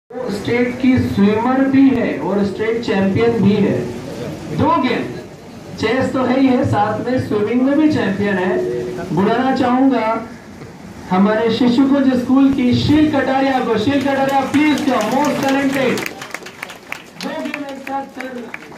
State की swimmer भी है और स्टेट चैंपियन भी है। 2 गेम, चेस तो है ही है, साथ में स्विमिंग में भी चैंपियन है। बुलाना चाहूंगा हमारे शिशुकुंज स्कूल की शील कटारिया को। Sheel Kataria please, most talented. 2 game एक साथ